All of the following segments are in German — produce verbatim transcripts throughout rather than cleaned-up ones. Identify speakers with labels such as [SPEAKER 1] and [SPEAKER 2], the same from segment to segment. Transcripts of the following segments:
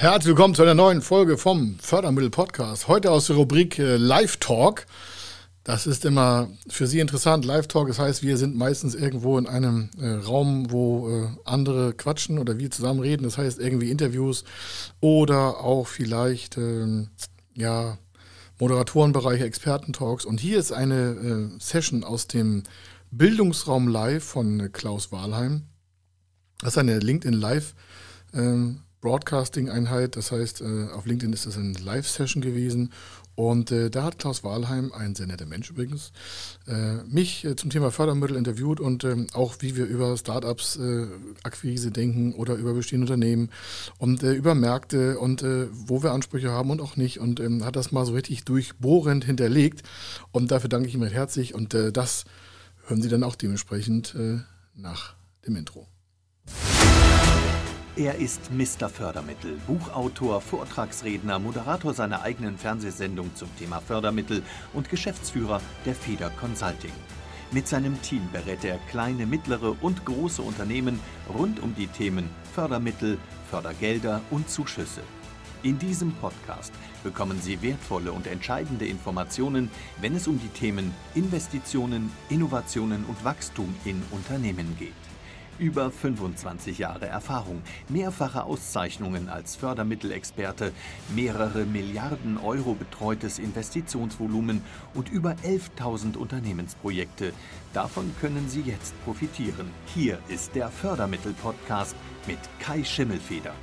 [SPEAKER 1] Herzlich willkommen zu einer neuen Folge vom Fördermittel-Podcast. Heute aus der Rubrik äh, Live Talk. Das ist immer für Sie interessant. Live Talk, das heißt, wir sind meistens irgendwo in einem äh, Raum, wo äh, andere quatschen oder wir zusammen reden. Das heißt irgendwie Interviews oder auch vielleicht ähm, ja, Moderatorenbereiche, Experten-Talks. Und hier ist eine äh, Session aus dem Bildungsraum Live von äh, Klaus Wahlheim. Das ist eine LinkedIn Live ähm, Broadcasting-Einheit, das heißt, äh, auf LinkedIn ist das eine Live-Session gewesen und äh, da hat Klaus Wahlheim, ein sehr netter Mensch übrigens, äh, mich äh, zum Thema Fördermittel interviewt und ähm, auch wie wir über Startups, äh, Akquise denken oder über bestehende Unternehmen und äh, über Märkte und äh, wo wir Ansprüche haben und auch nicht und ähm, hat das mal so richtig durchbohrend hinterlegt und dafür danke ich ihm recht herzlich und äh, das hören Sie dann auch dementsprechend äh, nach dem Intro.
[SPEAKER 2] Er ist Mister Fördermittel, Buchautor, Vortragsredner, Moderator seiner eigenen Fernsehsendung zum Thema Fördermittel und Geschäftsführer der Feder Consulting. Mit seinem Team berät er kleine, mittlere und große Unternehmen rund um die Themen Fördermittel, Fördergelder und Zuschüsse. In diesem Podcast bekommen Sie wertvolle und entscheidende Informationen, wenn es um die Themen Investitionen, Innovationen und Wachstum in Unternehmen geht. Über fünfundzwanzig Jahre Erfahrung, mehrfache Auszeichnungen als Fördermittelexperte, mehrere Milliarden Euro betreutes Investitionsvolumen und über elftausend Unternehmensprojekte. Davon können Sie jetzt profitieren. Hier ist der Fördermittel-Podcast mit Kai Schimmelfeder.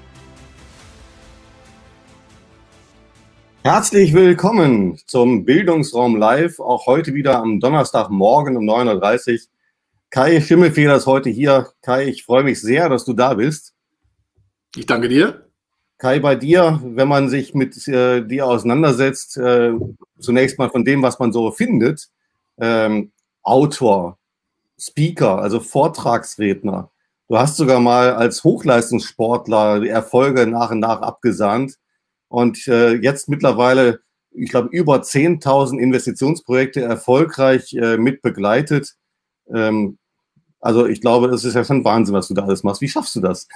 [SPEAKER 3] Herzlich willkommen zum Bildungsraum Live, auch heute wieder am Donnerstagmorgen um neun Uhr dreißig. Kai Schimmelfeder ist heute hier. Kai, ich freue mich sehr, dass du da bist.
[SPEAKER 1] Ich danke dir.
[SPEAKER 3] Kai, bei dir, wenn man sich mit äh, dir auseinandersetzt, äh, zunächst mal von dem, was man so findet, ähm, Autor, Speaker, also Vortragsredner. Du hast sogar mal als Hochleistungssportler die Erfolge nach und nach abgesahnt und äh, jetzt mittlerweile, ich glaube, über zehntausend Investitionsprojekte erfolgreich äh, mit begleitet. Ähm, Also ich glaube, das ist ja schon Wahnsinn, was du da alles machst. Wie schaffst du das?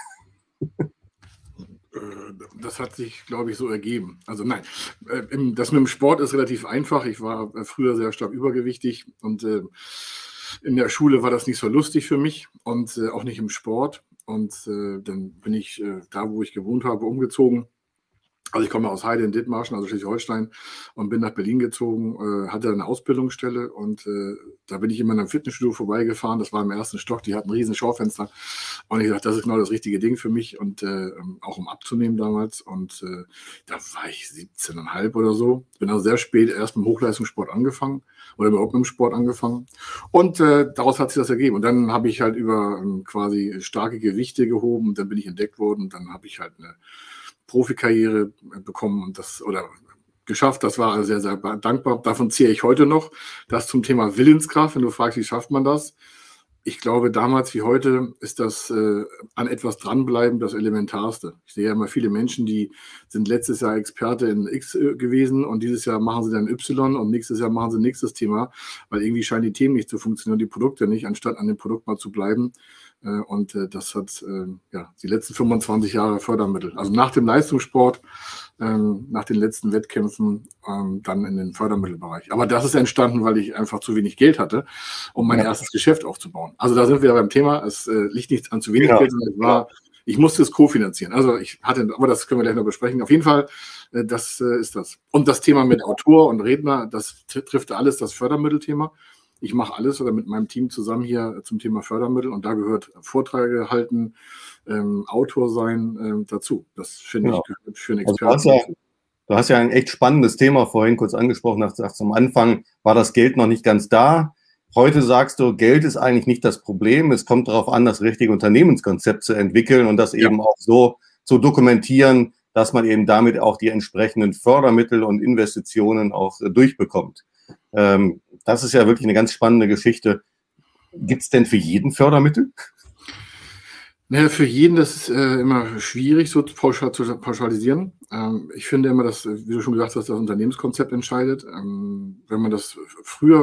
[SPEAKER 1] Das hat sich, glaube ich, so ergeben. Also nein, das mit dem Sport ist relativ einfach. Ich war früher sehr stark übergewichtig und in der Schule war das nicht so lustig für mich und auch nicht im Sport. Und dann bin ich da, wo ich gewohnt habe, umgezogen. Also ich komme aus Heide in Dithmarschen, also Schleswig-Holstein, und bin nach Berlin gezogen, äh, hatte eine Ausbildungsstelle und äh, da bin ich immer in einem Fitnessstudio vorbeigefahren. Das war im ersten Stock, die hatten ein riesen Schaufenster und ich dachte, das ist genau das richtige Ding für mich und äh, auch um abzunehmen damals. Und äh, da war ich siebzehn Komma fünf oder so. Bin also sehr spät erst mit dem Hochleistungssport angefangen oder überhaupt mit dem Sport angefangen und äh, daraus hat sich das ergeben. Und dann habe ich halt über ähm, quasi starke Gewichte gehoben und dann bin ich entdeckt worden und dann habe ich halt eine Profikarriere bekommen und das oder geschafft. Das war sehr, sehr dankbar. Davon zehre ich heute noch. Das zum Thema Willenskraft, wenn du fragst, wie schafft man das? Ich glaube, damals wie heute ist das äh, an etwas dranbleiben das Elementarste. Ich sehe ja immer viele Menschen, die sind letztes Jahr Experte in X äh, gewesen und dieses Jahr machen sie dann Y und nächstes Jahr machen sie nächstes Thema, weil irgendwie scheinen die Themen nicht zu funktionieren, die Produkte nicht, anstatt an dem Produkt mal zu bleiben. Und äh, das hat äh, ja, die letzten fünfundzwanzig Jahre Fördermittel. Also nach dem Leistungssport, ähm, nach den letzten Wettkämpfen, ähm, dann in den Fördermittelbereich. Aber das ist entstanden, weil ich einfach zu wenig Geld hatte, um mein ja. erstes Geschäft aufzubauen. Also da sind wir beim Thema. Es äh, liegt nicht an zu wenig genau. Geld, sondern es war, ich musste es kofinanzieren. Also ich hatte, aber das können wir gleich noch besprechen. Auf jeden Fall, äh, das äh, ist das. Und das Thema mit Autor und Redner, das trifft alles das Fördermittelthema. Ich mache alles oder mit meinem Team zusammen hier zum Thema Fördermittel und da gehört Vorträge halten, ähm, Autor sein ähm, dazu. Das finde genau. ich gehört für einen Experten.
[SPEAKER 3] Also du, hast ja, du hast ja ein echt spannendes Thema vorhin kurz angesprochen. Nach, nach, am Anfang war das Geld noch nicht ganz da. Heute sagst du, Geld ist eigentlich nicht das Problem. Es kommt darauf an, das richtige Unternehmenskonzept zu entwickeln und das ja. eben auch so zu dokumentieren, dass man eben damit auch die entsprechenden Fördermittel und Investitionen auch äh, durchbekommt. Ähm, das ist ja wirklich eine ganz spannende Geschichte. Gibt es denn für jeden Fördermittel?
[SPEAKER 1] Naja, für jeden, das ist äh, immer schwierig, so pauschal zu pauschalisieren. Ähm, ich finde immer, dass, wie du schon gesagt hast, das Unternehmenskonzept entscheidet. Ähm, wenn man das früher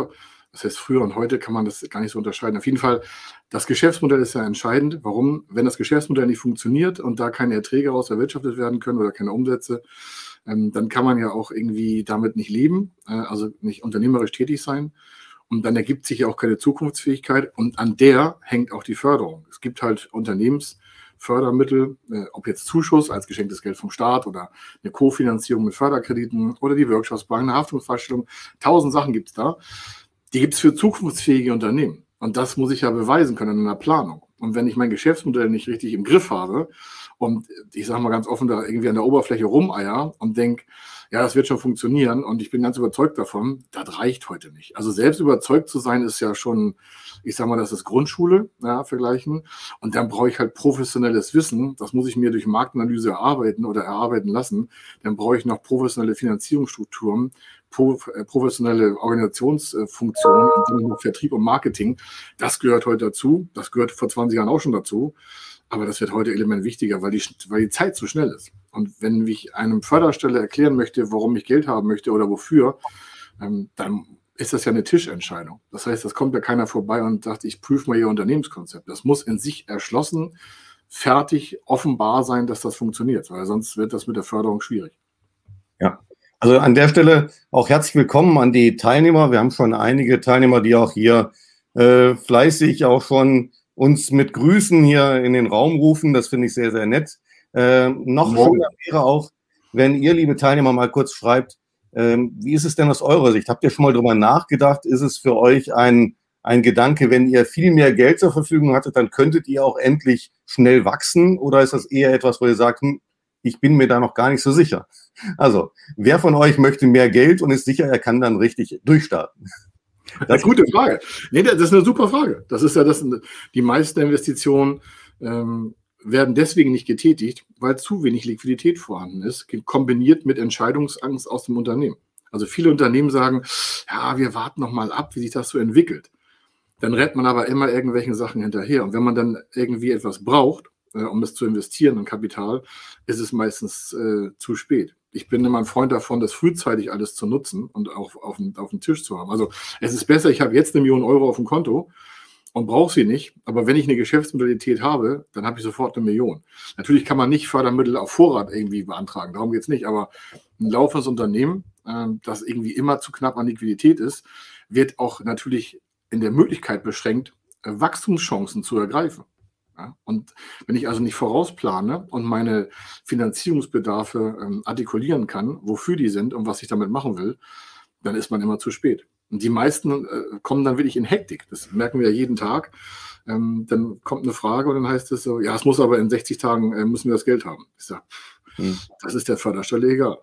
[SPEAKER 1] Das heißt, früher und heute kann man das gar nicht so unterscheiden. Auf jeden Fall, das Geschäftsmodell ist ja entscheidend. Warum? Wenn das Geschäftsmodell nicht funktioniert und da keine Erträge aus erwirtschaftet werden können oder keine Umsätze, ähm, dann kann man ja auch irgendwie damit nicht leben, äh, also nicht unternehmerisch tätig sein. Und dann ergibt sich ja auch keine Zukunftsfähigkeit. Und an der hängt auch die Förderung. Es gibt halt Unternehmensfördermittel, äh, ob jetzt Zuschuss als geschenktes Geld vom Staat oder eine Kofinanzierung mit Förderkrediten oder die Wirtschaftsbank, eine Haftungsfreistellung. Tausend Sachen gibt es da. Die gibt es für zukunftsfähige Unternehmen. Und das muss ich ja beweisen können in einer Planung. Und wenn ich mein Geschäftsmodell nicht richtig im Griff habe und ich sage mal ganz offen, da irgendwie an der Oberfläche rumeier und denke, ja, das wird schon funktionieren und ich bin ganz überzeugt davon, das reicht heute nicht. Also selbst überzeugt zu sein ist ja schon, ich sage mal, das ist Grundschule, ja, vergleichen. Und dann brauche ich halt professionelles Wissen. Das muss ich mir durch Marktanalyse erarbeiten oder erarbeiten lassen. Dann brauche ich noch professionelle Finanzierungsstrukturen, professionelle Organisationsfunktionen und dann noch Vertrieb und Marketing. Das gehört heute dazu. Das gehört vor zwanzig Jahren auch schon dazu. Aber das wird heute element wichtiger, weil die, weil die Zeit zu schnell ist. Und wenn ich einem Förderstelle erklären möchte, warum ich Geld haben möchte oder wofür, ähm, dann ist das ja eine Tischentscheidung. Das heißt, das kommt ja keiner vorbei und sagt, ich prüfe mal Ihr Unternehmenskonzept. Das muss in sich erschlossen, fertig, offenbar sein, dass das funktioniert, weil sonst wird das mit der Förderung schwierig.
[SPEAKER 3] Ja, also an der Stelle auch herzlich willkommen an die Teilnehmer. Wir haben schon einige Teilnehmer, die auch hier äh, fleißig auch schon uns mit Grüßen hier in den Raum rufen. Das finde ich sehr, sehr nett. Äh, noch schöner wäre auch, wenn ihr, liebe Teilnehmer, mal kurz schreibt, ähm, wie ist es denn aus eurer Sicht? Habt ihr schon mal drüber nachgedacht? Ist es für euch ein, ein Gedanke, wenn ihr viel mehr Geld zur Verfügung hattet, dann könntet ihr auch endlich schnell wachsen? Oder ist das eher etwas, wo ihr sagt, hm, ich bin mir da noch gar nicht so sicher? Also, wer von euch möchte mehr Geld und ist sicher, er kann dann richtig durchstarten?
[SPEAKER 1] Das ist eine gute Frage. Nee, das ist eine super Frage. Das ist ja das, die meisten Investitionen ähm, werden deswegen nicht getätigt, weil zu wenig Liquidität vorhanden ist, kombiniert mit Entscheidungsangst aus dem Unternehmen. Also viele Unternehmen sagen, ja, wir warten noch mal ab, wie sich das so entwickelt. Dann rennt man aber immer irgendwelchen Sachen hinterher. Und wenn man dann irgendwie etwas braucht, äh, um es zu investieren in Kapital, ist es meistens äh, zu spät. Ich bin immer ein Freund davon, das frühzeitig alles zu nutzen und auch auf, auf dem Tisch zu haben. Also es ist besser, ich habe jetzt eine Million Euro auf dem Konto und brauche sie nicht. Aber wenn ich eine Geschäftsmodalität habe, dann habe ich sofort eine Million. Natürlich kann man nicht Fördermittel auf Vorrat irgendwie beantragen, darum geht es nicht. Aber ein laufendes Unternehmen, äh, das irgendwie immer zu knapp an Liquidität ist, wird auch natürlich in der Möglichkeit beschränkt, äh, Wachstumschancen zu ergreifen. Ja, und wenn ich also nicht vorausplane und meine Finanzierungsbedarfe ähm, artikulieren kann, wofür die sind und was ich damit machen will, dann ist man immer zu spät. Und die meisten äh, kommen dann wirklich in Hektik. Das merken wir ja jeden Tag. Ähm, dann kommt eine Frage und dann heißt es so, ja, es muss aber in sechzig Tagen, äh, müssen wir das Geld haben. Ich sage, hm. Das ist der Förderstelle egal.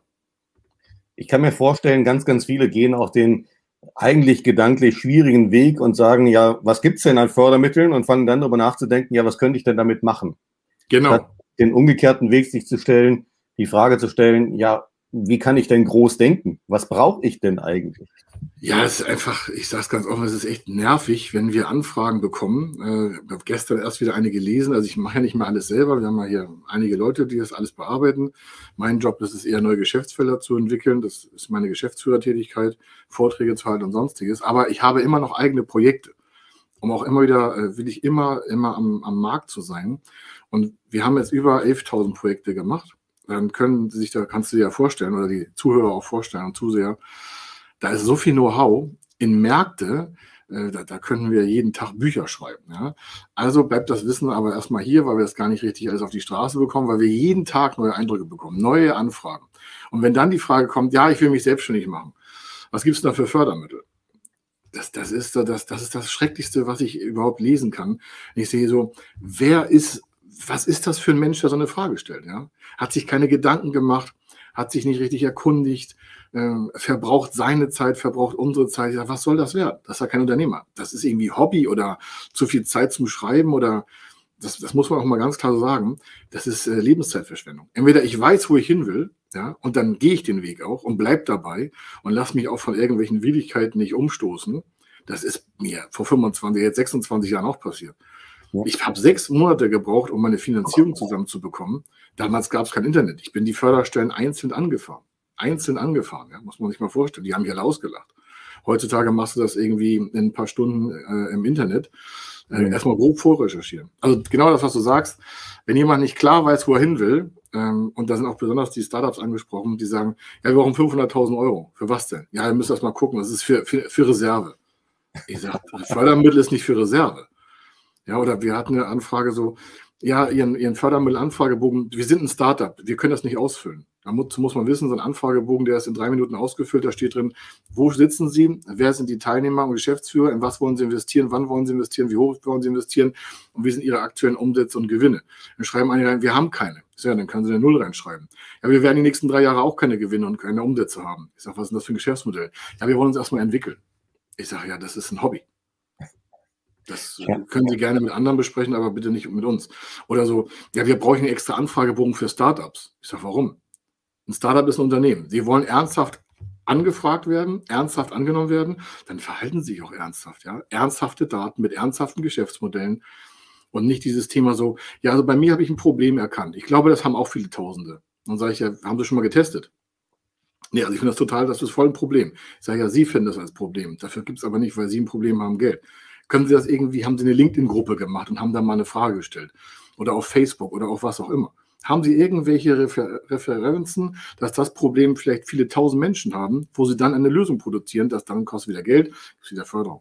[SPEAKER 3] Ich kann mir vorstellen, ganz, ganz viele gehen auch den eigentlich gedanklich schwierigen Weg und sagen, ja, was gibt es denn an Fördermitteln und fangen dann darüber nachzudenken, ja, was könnte ich denn damit machen?
[SPEAKER 1] Genau.
[SPEAKER 3] Statt den umgekehrten Weg sich zu stellen, die Frage zu stellen, ja, wie kann ich denn groß denken? Was brauche ich denn eigentlich?
[SPEAKER 1] Ja, es ist einfach, ich sage es ganz offen, es ist echt nervig, wenn wir Anfragen bekommen. Äh, ich habe gestern erst wieder eine gelesen, also ich mache ja nicht mehr alles selber, wir haben ja hier einige Leute, die das alles bearbeiten. Mein Job ist es eher, neue Geschäftsfelder zu entwickeln, das ist meine Geschäftsführertätigkeit, Vorträge zu halten und sonstiges, aber ich habe immer noch eigene Projekte, um auch immer wieder, äh, will ich immer, immer am, am Markt zu sein. Und wir haben jetzt über elftausend Projekte gemacht, dann können sich da, kannst du dir ja vorstellen, oder die Zuhörer auch vorstellen und Zuseher, da ist so viel Know-how in Märkte, äh, da, da können wir jeden Tag Bücher schreiben. Ja? Also bleibt das Wissen aber erstmal hier, weil wir das gar nicht richtig alles auf die Straße bekommen, weil wir jeden Tag neue Eindrücke bekommen, neue Anfragen. Und wenn dann die Frage kommt, ja, ich will mich selbstständig machen, was gibt es da für Fördermittel? Das, das, ist, das, das ist das Schrecklichste, was ich überhaupt lesen kann. Ich sehe so, wer ist, was ist das für ein Mensch, der so eine Frage stellt? Ja? Hat sich keine Gedanken gemacht, hat sich nicht richtig erkundigt, äh, verbraucht seine Zeit, verbraucht unsere Zeit. Ja, was soll das werden? Das ist ja kein Unternehmer. Das ist irgendwie Hobby oder zu viel Zeit zum Schreiben oder das, das muss man auch mal ganz klar so sagen. Das ist äh, Lebenszeitverschwendung. Entweder ich weiß, wo ich hin will, ja, und dann gehe ich den Weg auch und bleib dabei und lass mich auch von irgendwelchen Widrigkeiten nicht umstoßen. Das ist mir vor fünfundzwanzig, jetzt sechsundzwanzig Jahren auch passiert. Ja. Ich habe sechs Monate gebraucht, um meine Finanzierung zusammenzubekommen. Damals gab es kein Internet. Ich bin die Förderstellen einzeln angefahren. Einzeln angefahren, ja, muss man sich mal vorstellen. Die haben mich alle ausgelacht. Heutzutage machst du das irgendwie in ein paar Stunden äh, im Internet. Äh, mhm. Erstmal grob vorrecherchieren. Also genau das, was du sagst. Wenn jemand nicht klar weiß, wo er hin will, ähm, und da sind auch besonders die Startups angesprochen, die sagen, ja, wir brauchen fünfhunderttausend Euro. Für was denn? Ja, ihr müsst das mal gucken. Das ist für, für, für Reserve. Ich sage, Fördermittel ist nicht für Reserve. Ja, oder wir hatten eine Anfrage so, ja, Ihren, Ihren Fördermittel-Anfragebogen, wir sind ein Startup, wir können das nicht ausfüllen. Da muss, muss man wissen, so ein Anfragebogen, der ist in drei Minuten ausgefüllt, da steht drin, wo sitzen Sie, wer sind die Teilnehmer und Geschäftsführer, in was wollen Sie investieren, wann wollen Sie investieren, wie hoch wollen Sie investieren und wie sind Ihre aktuellen Umsätze und Gewinne. Dann schreiben einige rein, wir haben keine. Ich sage, ja, dann können Sie eine Null reinschreiben. Ja, wir werden die nächsten drei Jahre auch keine Gewinne und keine Umsätze haben. Ich sage, was ist denn das für ein Geschäftsmodell? Ja, wir wollen uns erstmal entwickeln. Ich sage, ja, das ist ein Hobby. Das ja. können Sie gerne mit anderen besprechen, aber bitte nicht mit uns. Oder so, ja, wir brauchen einen extra Anfragebogen für Startups. Ich sage, warum? Ein Startup ist ein Unternehmen. Sie wollen ernsthaft angefragt werden, ernsthaft angenommen werden, dann verhalten Sie sich auch ernsthaft. Ja? Ernsthafte Daten mit ernsthaften Geschäftsmodellen und nicht dieses Thema so, ja, also bei mir habe ich ein Problem erkannt. Ich glaube, das haben auch viele Tausende. Dann sage ich, ja, haben Sie schon mal getestet? Nee, also ich finde das total, das ist voll ein Problem. Ich sage, ja, Sie finden das als Problem. Dafür gibt es aber nicht, weil Sie ein Problem haben, Geld. Können Sie das irgendwie, haben Sie eine LinkedIn-Gruppe gemacht und haben da mal eine Frage gestellt? Oder auf Facebook oder auf was auch immer. Haben Sie irgendwelche Refer- Referenzen, dass das Problem vielleicht viele tausend Menschen haben, wo Sie dann eine Lösung produzieren, das dann kostet wieder Geld, ist wieder Förderung.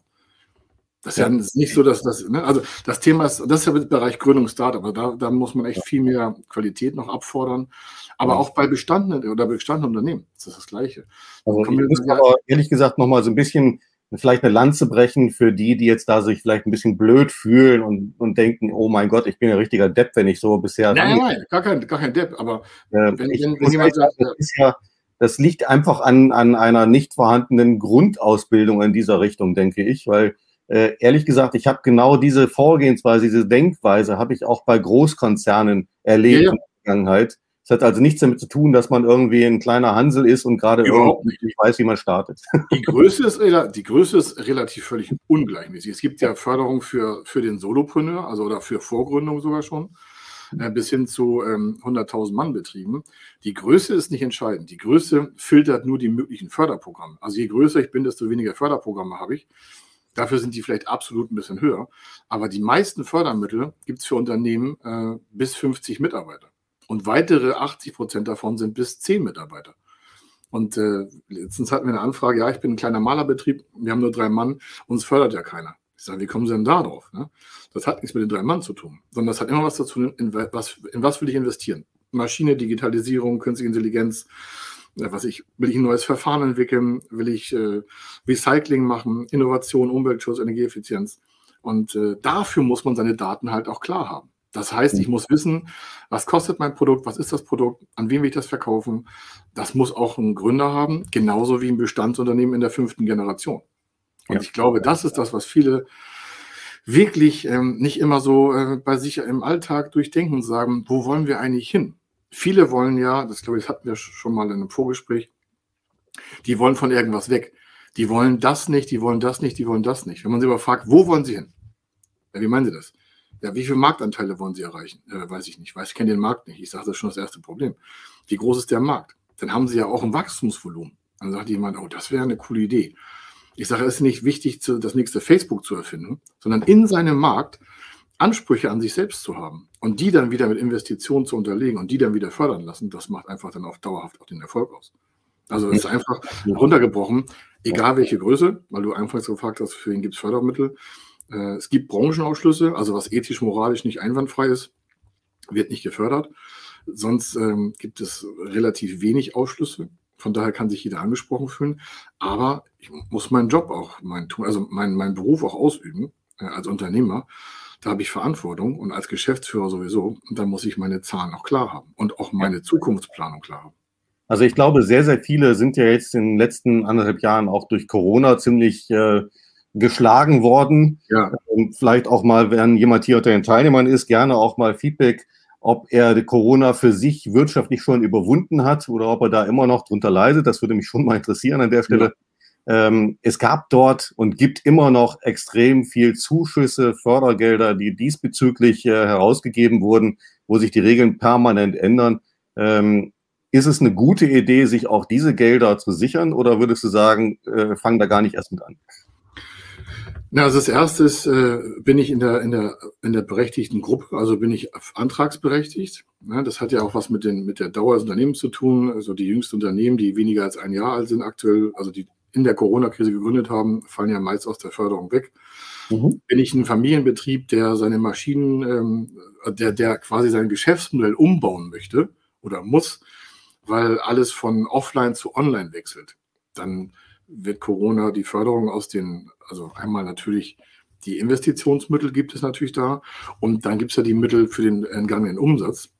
[SPEAKER 1] Das ist ja, ja nicht so, dass das, ne? Also das Thema ist, das ist ja im Bereich Gründung Startup, aber da, da muss man echt viel mehr Qualität noch abfordern. Aber ja. auch bei bestandenen oder bestandenen Unternehmen ist das das Gleiche.
[SPEAKER 3] Also ich muss aber ehrlich gesagt nochmal so ein bisschen vielleicht eine Lanze brechen für die, die jetzt da sich vielleicht ein bisschen blöd fühlen und, und denken, oh mein Gott, ich bin ein richtiger Depp, wenn ich so bisher...
[SPEAKER 1] Nein, nein, gar kein, gar kein Depp, aber äh, wenn,
[SPEAKER 3] ich,
[SPEAKER 1] wenn, wenn jemand sagt...
[SPEAKER 3] Das, ist ja, das liegt einfach an, an einer nicht vorhandenen Grundausbildung in dieser Richtung, denke ich, weil äh, ehrlich gesagt, ich habe genau diese Vorgehensweise, diese Denkweise habe ich auch bei Großkonzernen erlebt ja, ja. in der Vergangenheit. Es hat also nichts damit zu tun, dass man irgendwie ein kleiner Hansel ist und gerade irgendwie nicht weiß, wie man startet.
[SPEAKER 1] Die Größe ist, die Größe ist relativ völlig ungleichmäßig. Es gibt ja Förderung für, für den Solopreneur, also oder für Vorgründung sogar schon, äh, bis hin zu ähm, hunderttausend Mann Betrieben. Die Größe ist nicht entscheidend. Die Größe filtert nur die möglichen Förderprogramme. Also je größer ich bin, desto weniger Förderprogramme habe ich. Dafür sind die vielleicht absolut ein bisschen höher. Aber die meisten Fördermittel gibt es für Unternehmen äh, bis fünfzig Mitarbeiter. Und weitere achtzig Prozent davon sind bis zehn Mitarbeiter. Und äh, letztens hatten wir eine Anfrage, ja, ich bin ein kleiner Malerbetrieb, wir haben nur drei Mann, uns fördert ja keiner. Ich sage, wie kommen Sie denn da drauf? Ne? Das hat nichts mit den drei Mann zu tun, sondern das hat immer was dazu, in was, in was will ich investieren? Maschine, Digitalisierung, künstliche Intelligenz, äh, was ich, will ich ein neues Verfahren entwickeln, will ich äh, Recycling machen, Innovation, Umweltschutz, Energieeffizienz. Und äh, dafür muss man seine Daten halt auch klar haben. Das heißt, ich muss wissen, was kostet mein Produkt, was ist das Produkt, an wen will ich das verkaufen. Das muss auch ein Gründer haben, genauso wie ein Bestandsunternehmen in der fünften Generation. Und ja. ich glaube, das ist das, was viele wirklich ähm, nicht immer so äh, bei sich im Alltag durchdenken und sagen, wo wollen wir eigentlich hin? Viele wollen ja, das glaube ich, das hatten wir schon mal in einem Vorgespräch, die wollen von irgendwas weg. Die wollen das nicht, die wollen das nicht, die wollen das nicht. Wenn man sie aber fragt, wo wollen sie hin? Ja, wie meinen Sie das? Ja, wie viele Marktanteile wollen Sie erreichen? Äh, weiß ich nicht. Weiß, ich kenne den Markt nicht. Ich sage, das ist schon das erste Problem. Wie groß ist der Markt? Dann haben Sie ja auch ein Wachstumsvolumen. Dann sagt jemand, oh, das wäre eine coole Idee. Ich sage, es ist nicht wichtig, zu, das nächste Facebook zu erfinden, sondern in seinem Markt Ansprüche an sich selbst zu haben und die dann wieder mit Investitionen zu unterlegen und die dann wieder fördern lassen. Das macht einfach dann auch dauerhaft auch den Erfolg aus. Also es ist einfach runtergebrochen, egal welche Größe, weil du anfangs gefragt hast, für wen gibt es Fördermittel. Es gibt Branchenausschlüsse, also was ethisch-moralisch nicht einwandfrei ist, wird nicht gefördert. Sonst ähm, gibt es relativ wenig Ausschlüsse. Von daher kann sich jeder angesprochen fühlen. Aber ich muss meinen Job auch, mein, also meinen mein Beruf auch ausüben äh, als Unternehmer. Da habe ich Verantwortung und als Geschäftsführer sowieso. Und da muss ich meine Zahlen auch klar haben und auch meine Zukunftsplanung klar haben.
[SPEAKER 3] Also ich glaube, sehr, sehr viele sind ja jetzt in den letzten anderthalb Jahren auch durch Corona ziemlich... Äh, geschlagen worden. Ja. Und vielleicht auch mal, wenn jemand hier unter den Teilnehmern ist, gerne auch mal Feedback, ob er Corona für sich wirtschaftlich schon überwunden hat oder ob er da immer noch drunter leidet. Das würde mich schon mal interessieren an der Stelle. Ja. Ähm, es gab dort und gibt immer noch extrem viel Zuschüsse, Fördergelder, die diesbezüglich äh, herausgegeben wurden, wo sich die Regeln permanent ändern. Ähm, ist es eine gute Idee, sich auch diese Gelder zu sichern, oder würdest du sagen, äh, fang da gar nicht erst mit an?
[SPEAKER 1] Na, also das erste ist, äh, bin ich in der, in der, in der berechtigten Gruppe, also bin ich antragsberechtigt. Ja, das hat ja auch was mit, den, mit der Dauer des Unternehmens zu tun. Also die jüngsten Unternehmen, die weniger als ein Jahr alt sind aktuell, also die in der Corona-Krise gegründet haben, fallen ja meist aus der Förderung weg. Mhm. Bin ich ein Familienbetrieb, der seine Maschinen, ähm, der, der quasi sein Geschäftsmodell umbauen möchte oder muss, weil alles von offline zu online wechselt, dann wird Corona die Förderung aus den, also einmal natürlich die Investitionsmittel gibt es natürlich da und dann gibt es ja die Mittel für den entgangenen Umsatz.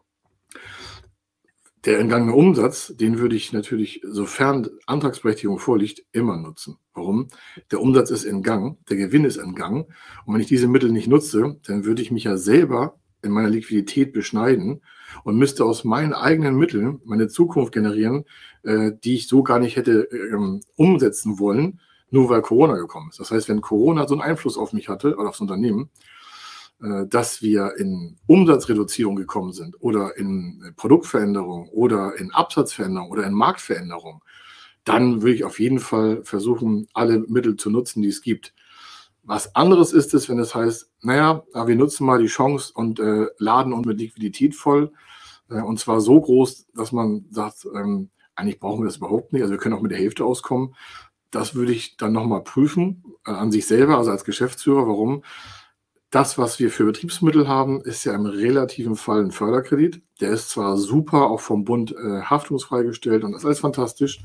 [SPEAKER 1] Der entgangene Umsatz, den würde ich natürlich, sofern Antragsberechtigung vorliegt, immer nutzen. Warum? Der Umsatz ist entgangen, der Gewinn ist entgangen und wenn ich diese Mittel nicht nutze, dann würde ich mich ja selber in meiner Liquidität beschneiden und müsste aus meinen eigenen Mitteln meine Zukunft generieren, äh, die ich so gar nicht hätte ähm, umsetzen wollen, nur weil Corona gekommen ist. Das heißt, wenn Corona so einen Einfluss auf mich hatte oder aufs Unternehmen, äh, dass wir in Umsatzreduzierung gekommen sind oder in Produktveränderung oder in Absatzveränderung oder in Marktveränderung, dann würde ich auf jeden Fall versuchen, alle Mittel zu nutzen, die es gibt. Was anderes ist es, wenn es heißt, naja, wir nutzen mal die Chance und äh, laden uns mit Liquidität voll. Äh, und zwar so groß, dass man sagt, ähm, eigentlich brauchen wir das überhaupt nicht. Also wir können auch mit der Hälfte auskommen. Das würde ich dann nochmal prüfen äh, an sich selber, also als Geschäftsführer. Warum? Das, was wir für Betriebsmittel haben, ist ja im relativen Fall ein Förderkredit. Der ist zwar super, auch vom Bund äh, haftungsfrei gestellt und das ist alles fantastisch.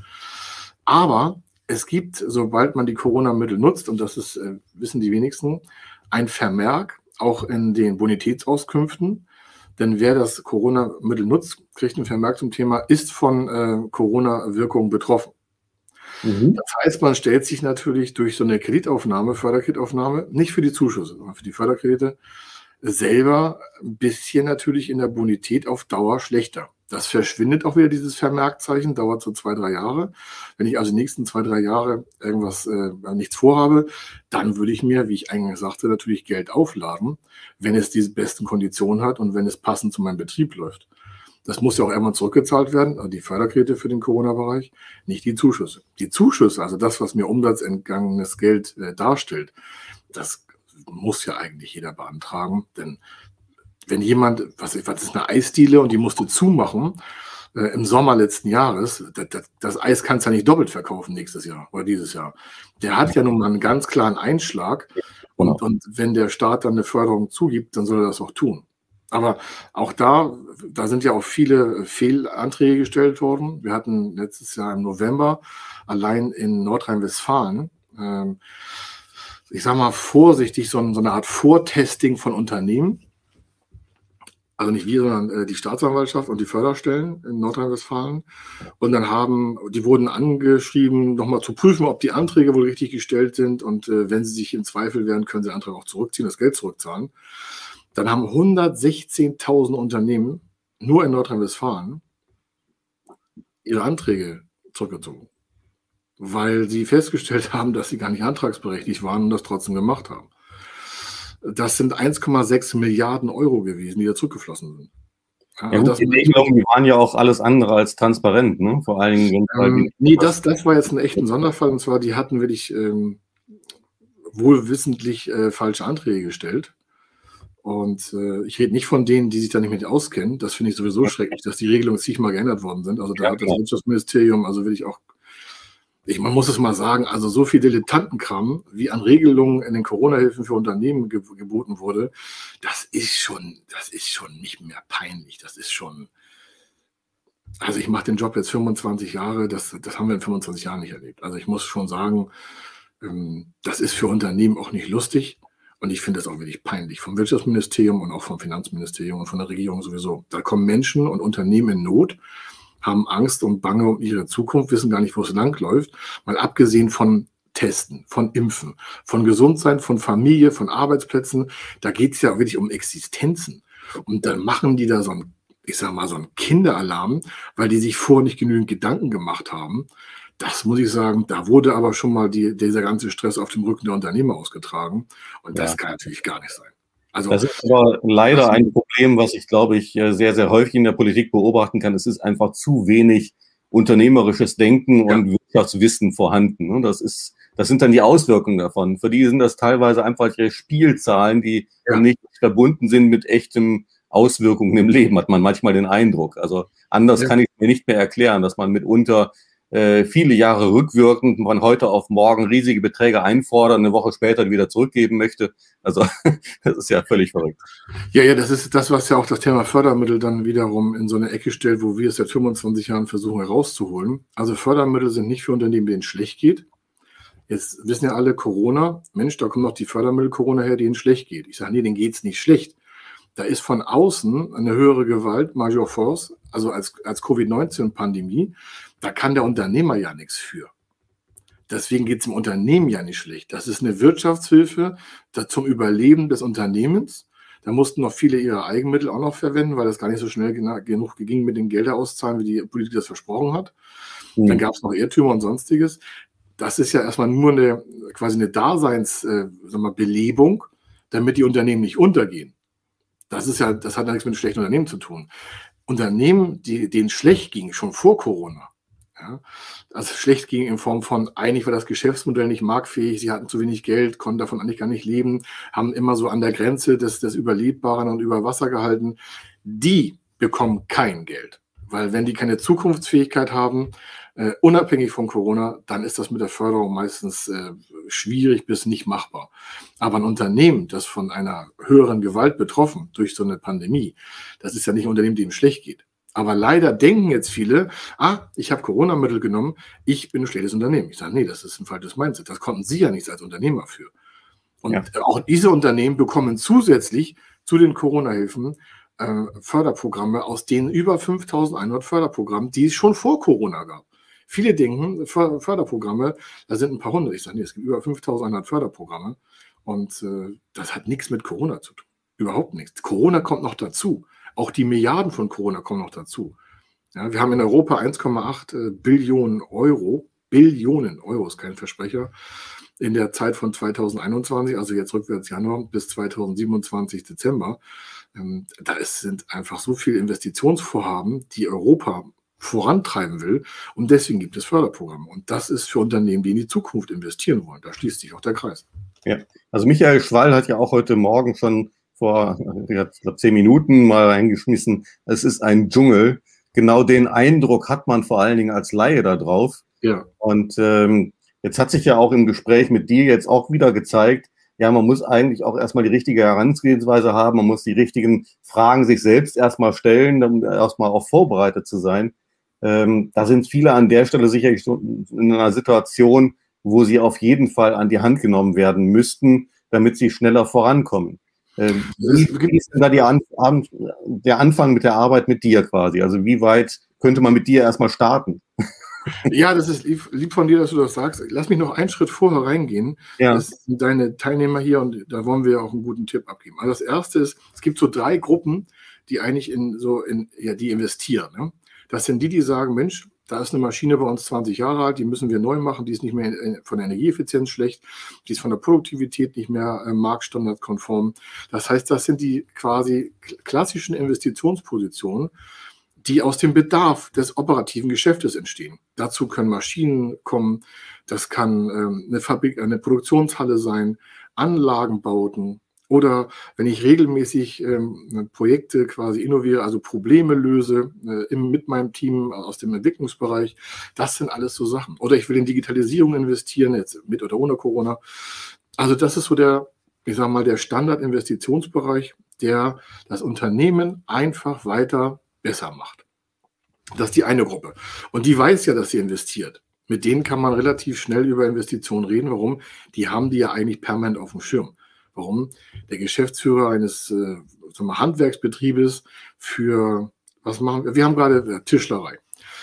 [SPEAKER 1] Aber es gibt, sobald man die Corona-Mittel nutzt, und das ist, äh, wissen die wenigsten, ein Vermerk, auch in den Bonitätsauskünften. Denn wer das Corona-Mittel nutzt, kriegt ein Vermerk zum Thema, ist von äh, Corona-Wirkung betroffen. Mhm. Das heißt, man stellt sich natürlich durch so eine Kreditaufnahme, Förderkreditaufnahme, nicht für die Zuschüsse, sondern für die Förderkredite, selber ein bisschen natürlich in der Bonität auf Dauer schlechter. Das verschwindet auch wieder, dieses Vermerkzeichen, dauert so zwei, drei Jahre. Wenn ich also die nächsten zwei, drei Jahre irgendwas, äh, nichts vorhabe, dann würde ich mir, wie ich eingangs sagte, natürlich Geld aufladen, wenn es diese besten Konditionen hat und wenn es passend zu meinem Betrieb läuft. Das muss ja auch irgendwann zurückgezahlt werden, also die Förderkredite für den Corona-Bereich, nicht die Zuschüsse. Die Zuschüsse, also das, was mir umsatzentgangenes Geld äh, darstellt, das muss ja eigentlich jeder beantragen, denn wenn jemand, was, was ist eine Eisdiele und die musste zumachen äh, im Sommer letzten Jahres, das, das, das Eis kannst du ja nicht doppelt verkaufen nächstes Jahr oder dieses Jahr. Der hat ja nun mal einen ganz klaren Einschlag und, und wenn der Staat dann eine Förderung zugibt, dann soll er das auch tun. Aber auch da, da sind ja auch viele Fehlanträge gestellt worden. Wir hatten letztes Jahr im November allein in Nordrhein-Westfalen, ähm, ich sage mal vorsichtig, so, so eine Art Vortesting von Unternehmen. Also nicht wir, sondern äh, die Staatsanwaltschaft und die Förderstellen in Nordrhein-Westfalen. Und dann haben, die wurden angeschrieben, nochmal zu prüfen, ob die Anträge wohl richtig gestellt sind. Und äh, wenn sie sich im Zweifel wären, können sie den Antrag auch zurückziehen, das Geld zurückzahlen. Dann haben hundertsechzehntausend Unternehmen nur in Nordrhein-Westfalen ihre Anträge zurückgezogen, weil sie festgestellt haben, dass sie gar nicht antragsberechtigt waren und das trotzdem gemacht haben. Das sind eins Komma sechs Milliarden Euro gewesen, die da zurückgeflossen sind.
[SPEAKER 3] Ja, ja, gut, das die Regelungen, die waren ja auch alles andere als transparent, ne? Vor allen Dingen.
[SPEAKER 1] Ähm, nee, das, das war jetzt ein echter Sonderfall, und zwar, die hatten wirklich ähm, wohlwissentlich äh, falsche Anträge gestellt. Und äh, ich rede nicht von denen, die sich da nicht mit auskennen. Das finde ich sowieso schrecklich, dass die Regelungen zigmal geändert worden sind. Also da ja, hat das klar. Wirtschaftsministerium, also will ich auch, ich, man muss es mal sagen, also so viel Dilettantenkram, wie an Regelungen in den Corona-Hilfen für Unternehmen ge geboten wurde, das ist schon, das ist schon nicht mehr peinlich. Das ist schon, also ich mache den Job jetzt fünfundzwanzig Jahre, das, das haben wir in fünfundzwanzig Jahren nicht erlebt. Also ich muss schon sagen, ähm, das ist für Unternehmen auch nicht lustig. Und ich finde das auch wirklich peinlich vom Wirtschaftsministerium und auch vom Finanzministerium und von der Regierung sowieso. Da kommen Menschen und Unternehmen in Not, haben Angst und Bange um ihre Zukunft, wissen gar nicht, wo es langläuft. Mal abgesehen von Testen, von Impfen, von Gesundsein, von Familie, von Arbeitsplätzen. Da geht es ja wirklich um Existenzen. Und dann machen die da so ein, ich sag mal, so ein Kinderalarm, weil die sich vorher nicht genügend Gedanken gemacht haben. Das muss ich sagen, da wurde aber schon mal die, dieser ganze Stress auf dem Rücken der Unternehmer ausgetragen. Und das ja. kann natürlich gar nicht sein. Also,
[SPEAKER 3] das ist aber leider ein Problem, was ich, glaube ich, sehr, sehr häufig in der Politik beobachten kann. Es ist einfach zu wenig unternehmerisches Denken
[SPEAKER 1] ja.
[SPEAKER 3] und Wirtschaftswissen vorhanden. Das ist, das sind dann die Auswirkungen davon. Für die sind das teilweise einfach Spielzahlen, die
[SPEAKER 1] Ja.
[SPEAKER 3] nicht verbunden sind mit echten Auswirkungen im Leben, hat man manchmal den Eindruck. Also anders
[SPEAKER 1] Ja.
[SPEAKER 3] kann ich mir nicht mehr erklären, dass man mitunter äh, viele Jahre rückwirkend von heute auf morgen riesige Beträge einfordert, eine Woche später wieder zurückgeben möchte. Also das ist ja völlig verrückt.
[SPEAKER 1] Ja, ja, das ist das, was ja auch das Thema Fördermittel dann wiederum in so eine Ecke stellt, wo wir es seit fünfundzwanzig Jahren versuchen herauszuholen. Also Fördermittel sind nicht für Unternehmen, denen es schlecht geht. Jetzt wissen ja alle, Corona, Mensch, da kommen noch die Fördermittel Corona her, denen es schlecht geht. Ich sage, nee, denen geht es nicht schlecht. Da ist von außen eine höhere Gewalt, Major Force, also als, als Covid neunzehn-Pandemie, da kann der Unternehmer ja nichts für. Deswegen geht es dem Unternehmen ja nicht schlecht. Das ist eine Wirtschaftshilfe zum Überleben des Unternehmens. Da mussten noch viele ihre Eigenmittel auch noch verwenden, weil das gar nicht so schnell genug ging mit den Geldern auszahlen, wie die Politik das versprochen hat. Mhm. Dann gab es noch Irrtümer und Sonstiges. Das ist ja erstmal nur eine quasi eine Daseinsbelebung, damit die Unternehmen nicht untergehen. Das ist ja, das hat ja nichts mit einem schlechten Unternehmen zu tun. Unternehmen, die, denen schlecht ging, schon vor Corona, ja, also schlecht ging in Form von, eigentlich war das Geschäftsmodell nicht marktfähig, sie hatten zu wenig Geld, konnten davon eigentlich gar nicht leben, haben immer so an der Grenze des, des Überlebbaren und über Wasser gehalten, die bekommen kein Geld. Weil wenn die keine Zukunftsfähigkeit haben, äh, unabhängig von Corona, dann ist das mit der Förderung meistens äh, schwierig bis nicht machbar. Aber ein Unternehmen, das von einer höheren Gewalt betroffen durch so eine Pandemie, das ist ja nicht ein Unternehmen, dem schlecht geht. Aber leider denken jetzt viele, ah, ich habe Corona-Mittel genommen, ich bin ein schlechtes Unternehmen. Ich sage, nee, das ist ein falsches Mindset. Das konnten Sie ja nicht als Unternehmer für. Und ja. auch diese Unternehmen bekommen zusätzlich zu den Corona-Hilfen äh, Förderprogramme, aus denen über fünftausendeinhundert Förderprogramme, die es schon vor Corona gab. Viele denken, Förderprogramme, da sind ein paar hundert. Ich sage, nee, es gibt über fünftausendeinhundert Förderprogramme und äh, das hat nichts mit Corona zu tun. Überhaupt nichts. Corona kommt noch dazu. Auch die Milliarden von Corona kommen noch dazu. Ja, wir haben in Europa eins Komma acht äh, Billionen Euro, Billionen Euro ist kein Versprecher, in der Zeit von zweitausendeinundzwanzig, also jetzt rückwärts Januar bis zweitausendsiebenundzwanzig Dezember. Ähm, da ist, sind einfach so viele Investitionsvorhaben, die Europa vorantreiben will. Und deswegen gibt es Förderprogramme. Und das ist für Unternehmen, die in die Zukunft investieren wollen. Da schließt sich auch der Kreis.
[SPEAKER 3] Ja, also Michael Schwall hat ja auch heute Morgen schon vor ich glaube, zehn Minuten mal reingeschmissen, es ist ein Dschungel. Genau den Eindruck hat man vor allen Dingen als Laie da drauf.
[SPEAKER 1] Ja.
[SPEAKER 3] Und ähm, jetzt hat sich ja auch im Gespräch mit dir jetzt auch wieder gezeigt, ja, man muss eigentlich auch erstmal die richtige Herangehensweise haben, man muss die richtigen Fragen sich selbst erstmal stellen, um erstmal auch vorbereitet zu sein. Ähm, da sind viele an der Stelle sicherlich schon in einer Situation, wo sie auf jeden Fall an die Hand genommen werden müssten, damit sie schneller vorankommen. Ähm, wie ist denn da die An An der Anfang mit der Arbeit mit dir quasi? Also wie weit könnte man mit dir erstmal starten?
[SPEAKER 1] Ja, das ist lieb, lieb von dir, dass du das sagst. Lass mich noch einen Schritt vorher reingehen.
[SPEAKER 3] Ja.
[SPEAKER 1] Das sind deine Teilnehmer hier und da wollen wir auch einen guten Tipp abgeben. Also das erste ist, es gibt so drei Gruppen, die eigentlich in so in, ja, die investieren. Ne? Das sind die, die sagen, Mensch, da ist eine Maschine bei uns zwanzig Jahre alt, die müssen wir neu machen, die ist nicht mehr von der Energieeffizienz schlecht, die ist von der Produktivität nicht mehr äh, marktstandardkonform. Das heißt, das sind die quasi klassischen Investitionspositionen, die aus dem Bedarf des operativen Geschäftes entstehen. Dazu können Maschinen kommen, das kann ähm, eine Fabrik, eine Produktionshalle sein, Anlagenbauten, oder wenn ich regelmäßig ähm, Projekte quasi innoviere, also Probleme löse äh, im, mit meinem Team aus dem Entwicklungsbereich, das sind alles so Sachen. Oder ich will in Digitalisierung investieren, jetzt mit oder ohne Corona. Also das ist so der, ich sage mal, der Standardinvestitionsbereich, der das Unternehmen einfach weiter besser macht. Das ist die eine Gruppe. Und die weiß ja, dass sie investiert. Mit denen kann man relativ schnell über Investitionen reden. Warum? Die haben die ja eigentlich permanent auf dem Schirm. Warum? Der Geschäftsführer eines äh, so mal Handwerksbetriebes für, was machen wir? Wir haben gerade äh, Tischlerei.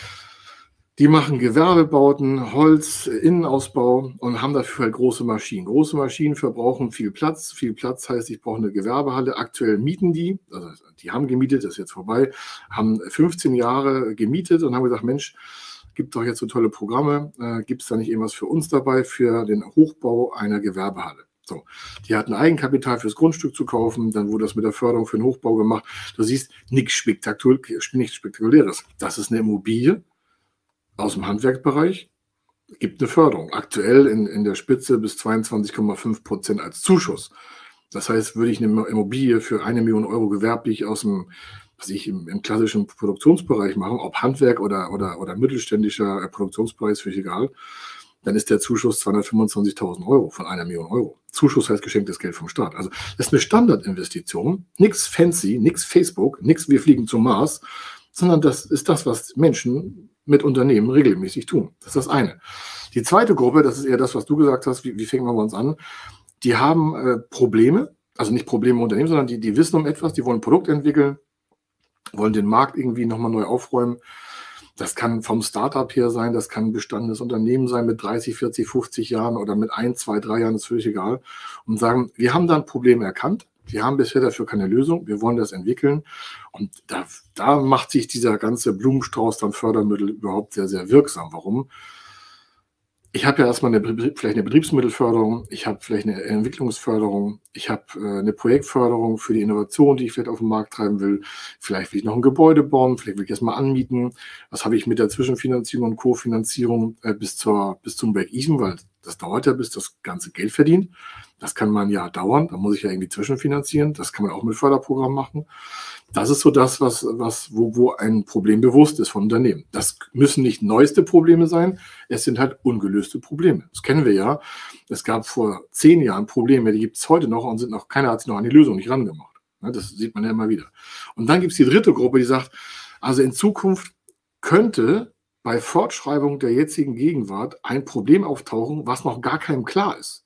[SPEAKER 1] Die machen Gewerbebauten, Holz, Innenausbau und haben dafür halt große Maschinen. Große Maschinen verbrauchen viel Platz. Viel Platz heißt, ich brauche eine Gewerbehalle. Aktuell mieten die, also die haben gemietet, das ist jetzt vorbei, haben fünfzehn Jahre gemietet und haben gesagt, Mensch, gibt doch jetzt so tolle Programme, äh, gibt es da nicht irgendwas für uns dabei, für den Hochbau einer Gewerbehalle? So, die hatten Eigenkapital fürs Grundstück zu kaufen, dann wurde das mit der Förderung für den Hochbau gemacht. Du siehst, nichts Spektakul nichts Spektakuläres. Das ist eine Immobilie aus dem Handwerksbereich, gibt eine Förderung. Aktuell in, in der Spitze bis zweiundzwanzig Komma fünf Prozent als Zuschuss. Das heißt, würde ich eine Immobilie für eine Million Euro gewerblich aus dem, was ich im, im klassischen Produktionsbereich machen, ob Handwerk oder, oder, oder mittelständischer Produktionsbereich, ist völlig egal, dann ist der Zuschuss zweihundertfünfundzwanzigtausend Euro von einer Million Euro. Zuschuss heißt geschenktes Geld vom Staat. Also das ist eine Standardinvestition, nichts fancy, nichts Facebook, nichts wir fliegen zum Mars, sondern das ist das, was Menschen mit Unternehmen regelmäßig tun. Das ist das eine. Die zweite Gruppe, das ist eher das, was du gesagt hast, wie, wie fängt man bei uns an? Die haben äh, Probleme, also nicht Probleme im Unternehmen, sondern die, die wissen um etwas, die wollen ein Produkt entwickeln, wollen den Markt irgendwie nochmal neu aufräumen. Das kann vom Startup her sein, das kann ein bestandenes Unternehmen sein mit dreißig, vierzig, fünfzig Jahren oder mit ein, zwei, drei Jahren, ist völlig egal. Und sagen, wir haben da ein Problem erkannt, wir haben bisher dafür keine Lösung, wir wollen das entwickeln. Und da, da macht sich dieser ganze Blumenstrauß an Fördermittel überhaupt sehr, sehr wirksam. Warum? Ich habe ja erstmal eine, vielleicht eine Betriebsmittelförderung, ich habe vielleicht eine Entwicklungsförderung, ich habe äh, eine Projektförderung für die Innovation, die ich vielleicht auf den Markt treiben will. Vielleicht will ich noch ein Gebäude bauen, vielleicht will ich erstmal anmieten. Was habe ich mit der Zwischenfinanzierung und Kofinanzierung äh, bis, zur, bis zum Break-Even, weil das dauert ja, bis das ganze Geld verdient. Das kann mal ein Jahr dauern, da muss ich ja irgendwie zwischenfinanzieren. Das kann man auch mit Förderprogramm machen. Das ist so das, was, was, wo, wo ein Problem bewusst ist von Unternehmen. Das müssen nicht neueste Probleme sein, es sind halt ungelöste Probleme. Das kennen wir ja. Es gab vor zehn Jahren Probleme, die gibt es heute noch und sind noch, keiner hat sich noch an die Lösung nicht rangemacht. Das sieht man ja immer wieder. Und dann gibt es die dritte Gruppe, die sagt, also in Zukunft könnte bei Fortschreibung der jetzigen Gegenwart ein Problem auftauchen, was noch gar keinem klar ist.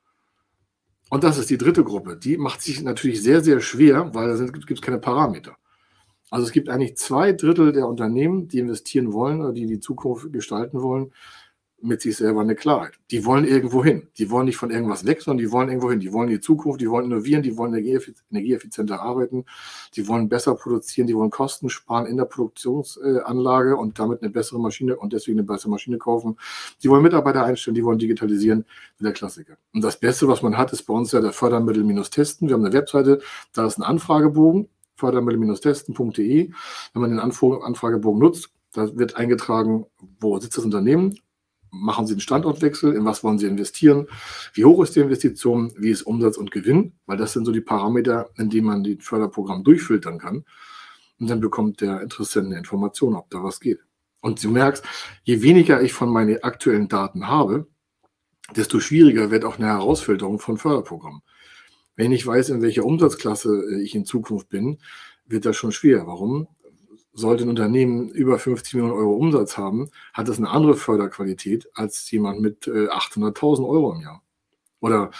[SPEAKER 1] Und das ist die dritte Gruppe. Die macht sich natürlich sehr, sehr schwer, weil da gibt es keine Parameter. Also es gibt eigentlich zwei Drittel der Unternehmen, die investieren wollen oder die die Zukunft gestalten wollen, mit sich selber eine Klarheit. Die wollen irgendwo hin. Die wollen nicht von irgendwas weg, sondern die wollen irgendwo hin. Die wollen die Zukunft, die wollen innovieren, die wollen energieeffizienter arbeiten, die wollen besser produzieren, die wollen Kosten sparen in der Produktionsanlage und damit eine bessere Maschine und deswegen eine bessere Maschine kaufen. Die wollen Mitarbeiter einstellen, die wollen digitalisieren, der Klassiker. Und das Beste, was man hat, ist bei uns ja der Fördermittel-Testen. Wir haben eine Webseite, da ist ein Anfragebogen, fördermittel testen punkt de. Wenn man den Anfragebogen nutzt, da wird eingetragen, wo sitzt das Unternehmen, machen Sie einen Standortwechsel, in was wollen Sie investieren, wie hoch ist die Investition, wie ist Umsatz und Gewinn, weil das sind so die Parameter, in denen man das Förderprogramm durchfiltern kann. Und dann bekommt der Interessent eine Information, ob da was geht. Und du merkst, je weniger ich von meinen aktuellen Daten habe, desto schwieriger wird auch eine Herausfilterung von Förderprogrammen. Wenn ich weiß, in welcher Umsatzklasse ich in Zukunft bin, wird das schon schwer. Warum? Sollte ein Unternehmen über fünfzig Millionen Euro Umsatz haben, hat das eine andere Förderqualität als jemand mit äh, achthunderttausend Euro im Jahr. Oder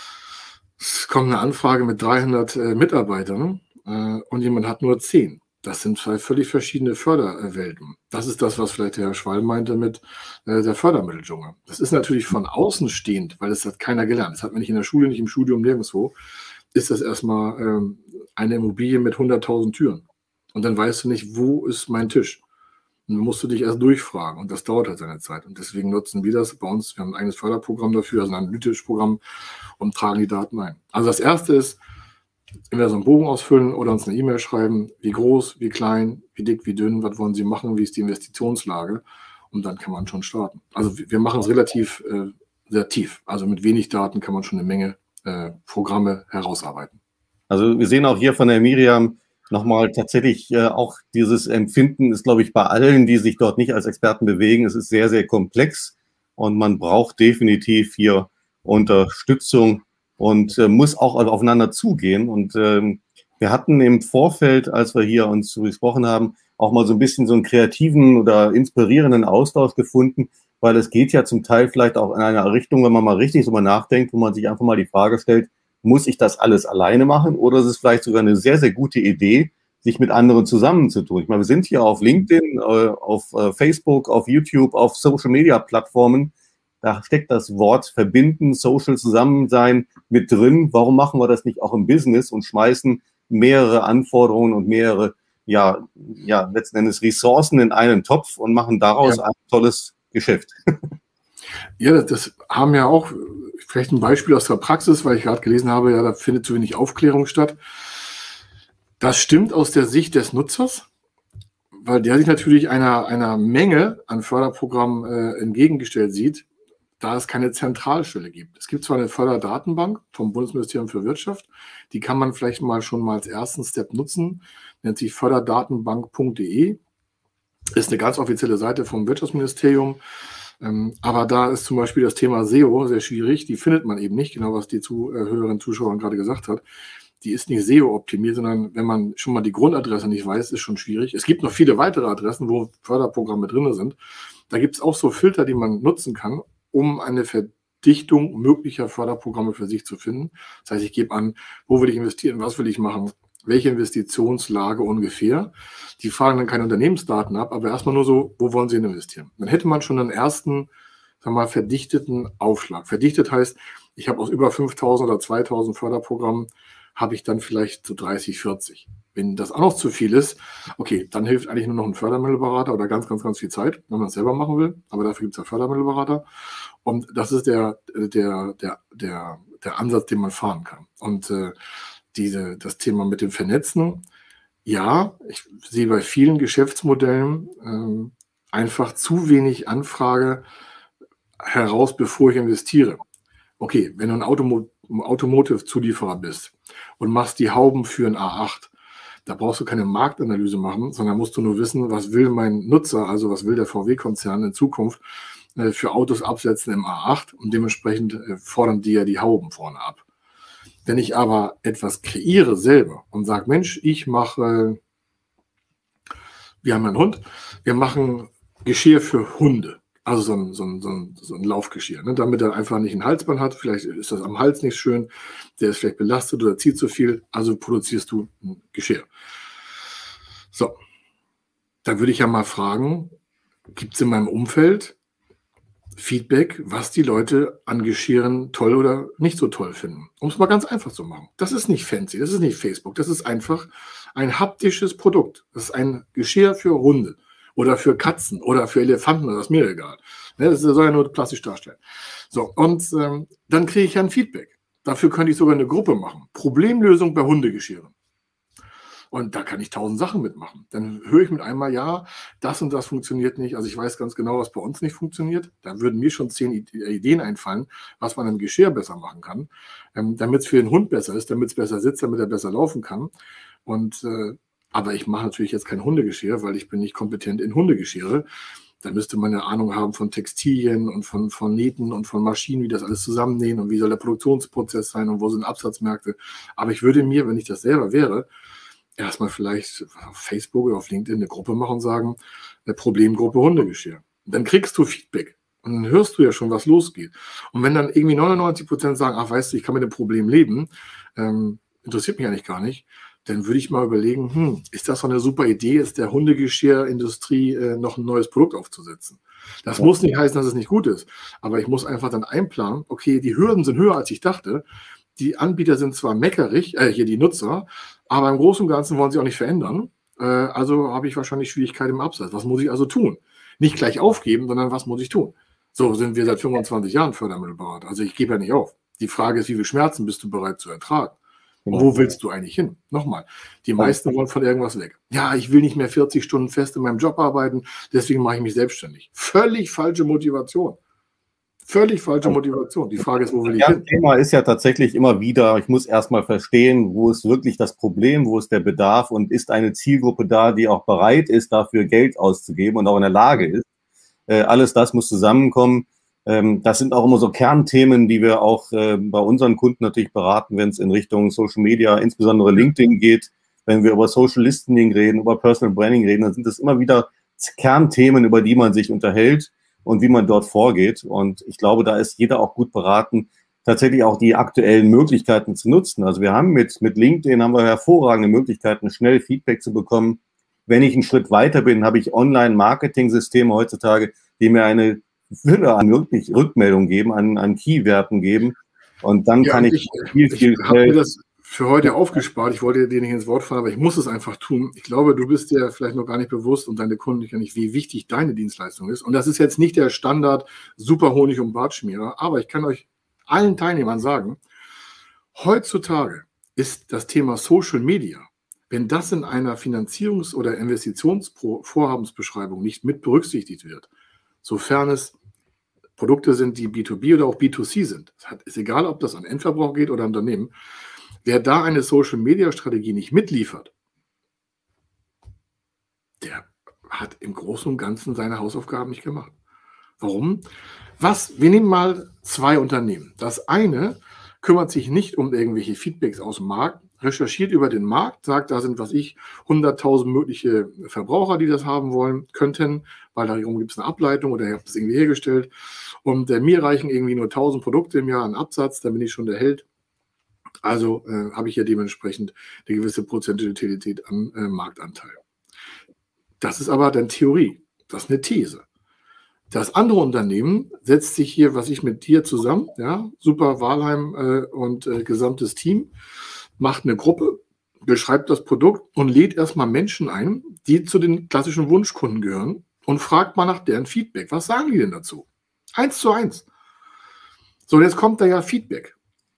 [SPEAKER 1] es kommt eine Anfrage mit dreihundert äh, Mitarbeitern äh, und jemand hat nur zehn. Das sind zwei völlig verschiedene Förderwelten. Das ist das, was vielleicht der Herr Schwall meinte mit äh, der Fördermitteldschungel. Das ist natürlich von außen stehend, weil das hat keiner gelernt. Das hat man nicht in der Schule, nicht im Studium, nirgendwo. Ist das erstmal ähm, eine Immobilie mit hunderttausend Türen. Und dann weißt du nicht, wo ist mein Tisch. Und dann musst du dich erst durchfragen. Und das dauert halt seine Zeit. Und deswegen nutzen wir das bei uns. Wir haben ein eigenes Förderprogramm dafür, also ein analytisches Programm, und tragen die Daten ein. Also das Erste ist, entweder so einen Bogen ausfüllen oder uns eine E-Mail schreiben, wie groß, wie klein, wie dick, wie dünn, was wollen Sie machen, wie ist die Investitionslage. Und dann kann man schon starten. Also wir machen es relativ äh, sehr tief. Also mit wenig Daten kann man schon eine Menge äh, Programme herausarbeiten.
[SPEAKER 3] Also wir sehen auch hier von der Miriam, nochmal tatsächlich äh, auch dieses Empfinden ist, glaube ich, bei allen, die sich dort nicht als Experten bewegen. Es ist sehr, sehr komplex und man braucht definitiv hier Unterstützung und äh, muss auch aufeinander zugehen. Und ähm, wir hatten im Vorfeld, als wir hier uns gesprochen haben, auch mal so ein bisschen so einen kreativen oder inspirierenden Austausch gefunden, weil es geht ja zum Teil vielleicht auch in eine Richtung, wenn man mal richtig drüber nachdenkt, wo man sich einfach mal die Frage stellt, muss ich das alles alleine machen oder ist es vielleicht sogar eine sehr, sehr gute Idee, sich mit anderen zusammenzutun? Ich meine, wir sind hier auf LinkedIn, auf Facebook, auf YouTube, auf Social-Media-Plattformen. Da steckt das Wort verbinden, Social Zusammensein mit drin. Warum machen wir das nicht auch im Business und schmeißen mehrere Anforderungen und mehrere, ja, ja letzten Endes Ressourcen in einen Topf und machen daraus ja ein tolles Geschäft?
[SPEAKER 1] Ja, das haben ja auch vielleicht ein Beispiel aus der Praxis, weil ich gerade gelesen habe, ja, da findet zu wenig Aufklärung statt. Das stimmt aus der Sicht des Nutzers, weil der sich natürlich einer, einer Menge an Förderprogrammen äh, entgegengestellt sieht, da es keine Zentralstelle gibt. Es gibt zwar eine Förderdatenbank vom Bundesministerium für Wirtschaft, die kann man vielleicht mal schon mal als ersten Step nutzen, nennt sich förderdatenbank punkt de, ist eine ganz offizielle Seite vom Wirtschaftsministerium, ähm, aber da ist zum Beispiel das Thema S E O sehr schwierig, die findet man eben nicht, genau was die Zuhörerinnen und Zuschauer gerade gesagt hat. Die ist nicht S E O-optimiert, sondern wenn man schon mal die Grundadresse nicht weiß, ist schon schwierig. Es gibt noch viele weitere Adressen, wo Förderprogramme drin sind. Da gibt es auch so Filter, die man nutzen kann, um eine Verdichtung möglicher Förderprogramme für sich zu finden. Das heißt, ich gebe an, wo will ich investieren, was will ich machen, welche Investitionslage ungefähr. Die fragen dann keine Unternehmensdaten ab, aber erstmal nur so, wo wollen Sie investieren? Dann hätte man schon einen ersten, sagen wir mal, verdichteten Aufschlag. Verdichtet heißt, ich habe aus über fünftausend oder zweitausend Förderprogrammen habe ich dann vielleicht so dreißig, vierzig. Wenn das auch noch zu viel ist, okay, dann hilft eigentlich nur noch ein Fördermittelberater oder ganz, ganz, ganz viel Zeit, wenn man es selber machen will. Aber dafür gibt es ja Fördermittelberater. Und das ist der, der, der, der, der Ansatz, den man fahren kann. Und äh, diese, das Thema mit dem Vernetzen, ja, ich sehe bei vielen Geschäftsmodellen ähm, einfach zu wenig Anfrage heraus, bevor ich investiere. Okay, wenn du ein Automo Automotive-Zulieferer bist und machst die Hauben für ein A acht, da brauchst du keine Marktanalyse machen, sondern musst du nur wissen, was will mein Nutzer, also was will der V W-Konzern in Zukunft äh, für Autos absetzen im A acht und dementsprechend äh, fordern die ja die Hauben vorne ab. Wenn ich aber etwas kreiere selber und sage, Mensch, ich mache, äh, wir haben einen Hund, wir machen Geschirr für Hunde. Also so ein, so ein, so ein, so ein Laufgeschirr, ne? Damit er einfach nicht ein Halsband hat. Vielleicht ist das am Hals nicht schön, der ist vielleicht belastet oder zieht zu viel. Also produzierst du ein Geschirr. So, dann würde ich ja mal fragen, gibt es in meinem Umfeld Feedback, was die Leute an Geschirren toll oder nicht so toll finden? Um es mal ganz einfach zu machen. Das ist nicht fancy, das ist nicht Facebook, das ist einfach ein haptisches Produkt. Das ist ein Geschirr für Hunde. Oder für Katzen oder für Elefanten, das ist mir egal. Das soll ja nur plastisch darstellen. So, und ähm, dann kriege ich ja ein Feedback. Dafür könnte ich sogar eine Gruppe machen. Problemlösung bei Hundegeschirren. Und da kann ich tausend Sachen mitmachen. Dann höre ich mit einmal, ja, das und das funktioniert nicht. Also ich weiß ganz genau, was bei uns nicht funktioniert. Da würden mir schon zehn Ideen einfallen, was man im Geschirr besser machen kann, ähm, damit es für den Hund besser ist, damit es besser sitzt, damit er besser laufen kann. Und äh, aber ich mache natürlich jetzt kein Hundegeschirr, weil ich bin nicht kompetent in Hundegeschirre. Da müsste man eine Ahnung haben von Textilien und von, von Nähten und von Maschinen, wie das alles zusammennähen und wie soll der Produktionsprozess sein und wo sind Absatzmärkte. Aber ich würde mir, wenn ich das selber wäre, erstmal vielleicht auf Facebook oder auf LinkedIn eine Gruppe machen und sagen, eine Problemgruppe Hundegeschirr. Und dann kriegst du Feedback und dann hörst du ja schon, was losgeht. Und wenn dann irgendwie neunundneunzig Prozent sagen, ach weißt du, ich kann mit dem Problem leben, ähm, interessiert mich eigentlich gar nicht, dann würde ich mal überlegen, hm, ist das so eine super Idee, ist der Hundegeschirrindustrie äh, noch ein neues Produkt aufzusetzen? Das ja. muss nicht heißen, dass es nicht gut ist, aber ich muss einfach dann einplanen, okay, die Hürden sind höher, als ich dachte, die Anbieter sind zwar meckerig, äh, hier die Nutzer, aber im Großen und Ganzen wollen sie auch nicht verändern, äh, also habe ich wahrscheinlich Schwierigkeiten im Absatz. Was muss ich also tun? Nicht gleich aufgeben, sondern was muss ich tun? So sind wir seit fünfundzwanzig Jahren Fördermittelberater, also ich gebe ja nicht auf. Die Frage ist, wie viel Schmerzen bist du bereit zu ertragen? Und wo willst du eigentlich hin? Nochmal, die meisten wollen von irgendwas weg. Ja, ich will nicht mehr vierzig Stunden fest in meinem Job arbeiten, deswegen mache ich mich selbstständig. Völlig falsche Motivation. Völlig falsche Motivation. Die Frage ist, wo will ich hin?
[SPEAKER 3] Das Thema ist ja tatsächlich immer wieder, ich muss erstmal verstehen, wo ist wirklich das Problem, wo ist der Bedarf und ist eine Zielgruppe da, die auch bereit ist, dafür Geld auszugeben und auch in der Lage ist. Äh, alles das muss zusammenkommen. Das sind auch immer so Kernthemen, die wir auch äh, bei unseren Kunden natürlich beraten, wenn es in Richtung Social Media, insbesondere LinkedIn geht. Wenn wir über Social Listening reden, über Personal Branding reden, dann sind das immer wieder Kernthemen, über die man sich unterhält und wie man dort vorgeht. Und ich glaube, da ist jeder auch gut beraten, tatsächlich auch die aktuellen Möglichkeiten zu nutzen. Also wir haben mit, mit LinkedIn haben wir hervorragende Möglichkeiten, schnell Feedback zu bekommen. Wenn ich einen Schritt weiter bin, habe ich Online-Marketing-Systeme heutzutage, die mir eine würde an wirklich Rückmeldung geben, an, an Keywerten geben. Und dann ja, kann ich, ich viel, viel
[SPEAKER 1] Ich habe mir das für heute aufgespart. Ich wollte dir nicht ins Wort fallen, aber ich muss es einfach tun. Ich glaube, du bist dir vielleicht noch gar nicht bewusst und deine Kunden ja nicht, wie wichtig deine Dienstleistung ist. Und das ist jetzt nicht der Standard Super Honig- und Bartschmierer, aber ich kann euch allen Teilnehmern sagen, heutzutage ist das Thema Social Media, wenn das in einer Finanzierungs- oder Investitionsvorhabensbeschreibung nicht mit berücksichtigt wird, sofern es Produkte sind, die B zwei B oder auch B zwei C sind, es ist egal, ob das an Endverbraucher geht oder an Unternehmen, wer da eine Social-Media-Strategie nicht mitliefert, der hat im Großen und Ganzen seine Hausaufgaben nicht gemacht. Warum? Was? Wir nehmen mal zwei Unternehmen. Das eine kümmert sich nicht um irgendwelche Feedbacks aus dem Markt, recherchiert über den Markt, sagt, da sind, was ich, hunderttausend mögliche Verbraucher, die das haben wollen, könnten, weil darum gibt es eine Ableitung oder ihr habt es irgendwie hergestellt. Und äh, mir reichen irgendwie nur tausend Produkte im Jahr an Absatz, dann bin ich schon der Held. Also äh, habe ich ja dementsprechend eine gewisse Prozentualität an äh, Marktanteil. Das ist aber dann Theorie, das ist eine These. Das andere Unternehmen setzt sich hier, was ich mit dir zusammen, ja, Super Walheim äh, und äh, gesamtes Team, macht eine Gruppe, beschreibt das Produkt und lädt erstmal Menschen ein, die zu den klassischen Wunschkunden gehören und fragt mal nach deren Feedback. Was sagen die denn dazu? Eins zu eins. So, jetzt kommt da ja Feedback.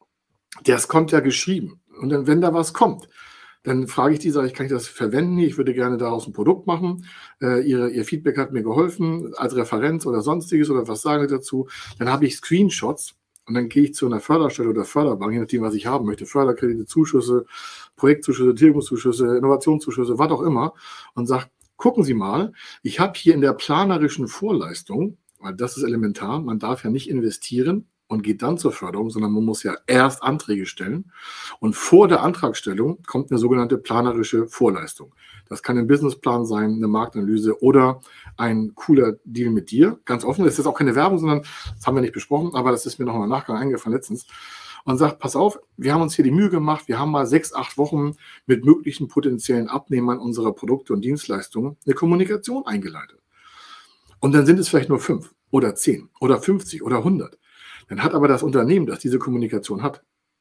[SPEAKER 1] Das kommt ja geschrieben. Und dann, wenn da was kommt, dann frage ich die, sage ich, kann ich das verwenden? Ich würde gerne daraus ein Produkt machen. Äh, ihre, ihr Feedback hat mir geholfen, als Referenz oder sonstiges oder was sagen Sie dazu? Dann habe ich Screenshots und dann gehe ich zu einer Förderstelle oder Förderbank, je nachdem, was ich haben möchte. Förderkredite, Zuschüsse, Projektzuschüsse, Tilgungszuschüsse, Innovationszuschüsse, was auch immer. Und sage, gucken Sie mal, ich habe hier in der planerischen Vorleistung, weil das ist elementar, man darf ja nicht investieren und geht dann zur Förderung, sondern man muss ja erst Anträge stellen. Und vor der Antragstellung kommt eine sogenannte planerische Vorleistung. Das kann ein Businessplan sein, eine Marktanalyse oder ein cooler Deal mit dir. Ganz offen, das ist auch keine Werbung, sondern das haben wir nicht besprochen, aber das ist mir noch im Nachgang eingefallen letztens. Und sagt, pass auf, wir haben uns hier die Mühe gemacht, wir haben mal sechs, acht Wochen mit möglichen potenziellen Abnehmern unserer Produkte und Dienstleistungen eine Kommunikation eingeleitet. Und dann sind es vielleicht nur fünf oder zehn oder fünfzig oder hundert. Dann hat aber das Unternehmen, das diese Kommunikation hat,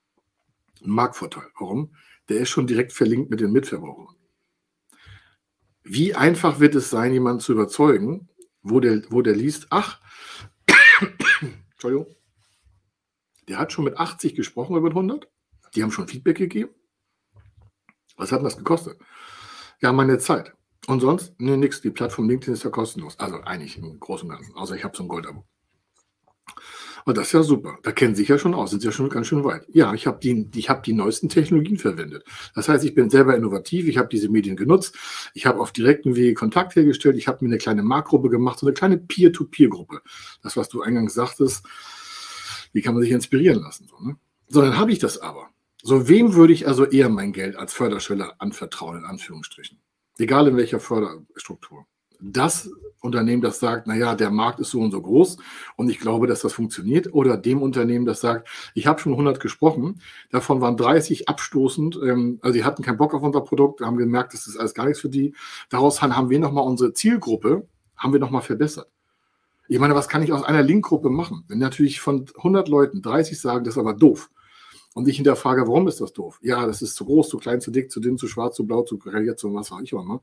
[SPEAKER 1] einen Marktvorteil. Warum? Der ist schon direkt verlinkt mit den Mitverbrauchern. Wie einfach wird es sein, jemanden zu überzeugen, wo der, wo der liest, ach, Entschuldigung, der hat schon mit achtzig gesprochen über hundert, die haben schon Feedback gegeben. Was hat denn das gekostet? Ja, meine Zeit. Und sonst? Nee, nix. Die Plattform LinkedIn ist ja kostenlos. Also eigentlich im Großen und Ganzen. Außer ich habe so ein Goldabo. Und das ist ja super. Da kennen Sie sich ja schon aus, sind Sie ja schon ganz schön weit. Ja, ich habe die, ich hab die neuesten Technologien verwendet. Das heißt, ich bin selber innovativ, ich habe diese Medien genutzt, ich habe auf direkten Wege Kontakt hergestellt, ich habe mir eine kleine Marktgruppe gemacht, so eine kleine Peer-to-Peer-Gruppe. Das, was du eingangs sagtest, wie kann man sich inspirieren lassen? So, ne? So, dann habe ich das aber. So, wem würde ich also eher mein Geld als Förderschwelle anvertrauen, in Anführungsstrichen? Egal in welcher Förderstruktur. Das Unternehmen, das sagt, naja, der Markt ist so und so groß und ich glaube, dass das funktioniert. Oder dem Unternehmen, das sagt, ich habe schon hundert gesprochen, davon waren dreißig abstoßend, ähm, also die hatten keinen Bock auf unser Produkt, haben gemerkt, das ist alles gar nichts für die. Daraus haben wir nochmal unsere Zielgruppe, haben wir nochmal verbessert. Ich meine, was kann ich aus einer Linkgruppe machen? Wenn natürlich von hundert Leuten dreißig sagen, das ist aber doof. Und ich hinterfrage, warum ist das doof? Ja, das ist zu groß, zu klein, zu dick, zu dünn, zu schwarz, zu blau, zu kariert, zu was auch ich immer.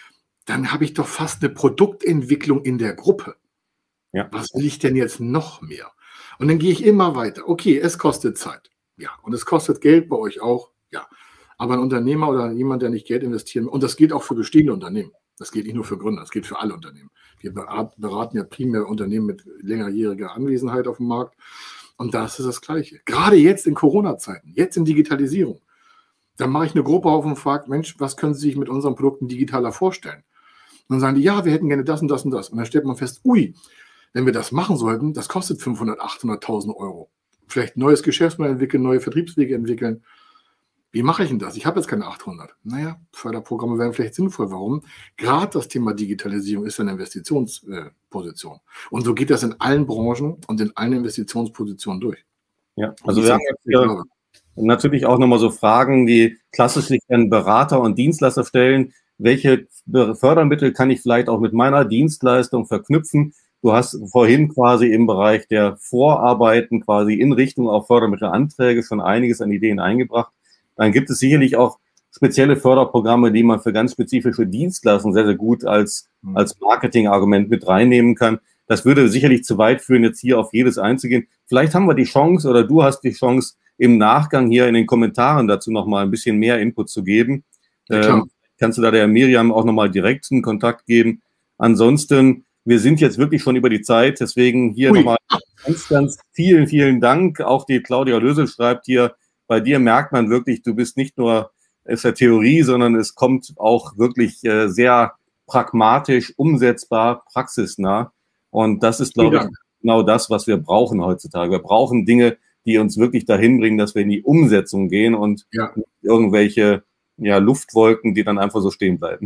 [SPEAKER 1] Dann habe ich doch fast eine Produktentwicklung in der Gruppe. Ja. Was will ich denn jetzt noch mehr? Und dann gehe ich immer weiter. Okay, es kostet Zeit. Ja, und es kostet Geld bei euch auch. Ja, aber ein Unternehmer oder jemand, der nicht Geld investieren, und das gilt auch für bestehende Unternehmen. Das gilt nicht nur für Gründer, das gilt für alle Unternehmen. Wir beraten ja primär Unternehmen mit längerjähriger Anwesenheit auf dem Markt. Und das ist das Gleiche. Gerade jetzt in Corona-Zeiten, jetzt in Digitalisierung. Dann mache ich eine Gruppe auf und frage, Mensch, was können Sie sich mit unseren Produkten digitaler vorstellen? Und dann sagen die, ja, wir hätten gerne das und das und das. Und dann stellt man fest, ui, wenn wir das machen sollten, das kostet fünfhundert, achthunderttausend Euro. Vielleicht ein neues Geschäftsmodell entwickeln, neue Vertriebswege entwickeln. Wie mache ich denn das? Ich habe jetzt keine achthundert. Naja, Förderprogramme wären vielleicht sinnvoll. Warum? Gerade das Thema Digitalisierung ist eine Investitionsposition. Und so geht das in allen Branchen und in allen Investitionspositionen durch.
[SPEAKER 3] Ja, also wir haben jetzt hier natürlich auch nochmal so Fragen, die klassisch sich an Berater und Dienstleister stellen. Welche Fördermittel kann ich vielleicht auch mit meiner Dienstleistung verknüpfen? Du hast vorhin quasi im Bereich der Vorarbeiten quasi in Richtung auf Fördermittelanträge schon einiges an Ideen eingebracht. Dann gibt es sicherlich auch spezielle Förderprogramme, die man für ganz spezifische Dienstleistungen sehr, sehr gut als, als Marketingargument mit reinnehmen kann. das würde sicherlich zu weit führen, jetzt hier auf jedes einzugehen. Vielleicht haben wir die Chance oder du hast die Chance, im Nachgang hier in den Kommentaren dazu nochmal ein bisschen mehr Input zu geben.
[SPEAKER 1] Ja,
[SPEAKER 3] ähm, kannst du da der Miriam auch nochmal direkt einen Kontakt geben. Ansonsten, wir sind jetzt wirklich schon über die Zeit, deswegen hier nochmal ganz, ganz vielen, vielen Dank. Auch die Claudia Lösel schreibt hier, bei dir merkt man wirklich, du bist nicht nur ist ja Theorie, sondern es kommt auch wirklich äh, sehr pragmatisch, umsetzbar, praxisnah. Und das ist, glaube ich, genau das, was wir brauchen heutzutage. Wir brauchen Dinge, die uns wirklich dahin bringen, dass wir in die Umsetzung gehen und
[SPEAKER 1] ja.
[SPEAKER 3] nicht irgendwelche ja, Luftwolken, die dann einfach so stehen bleiben.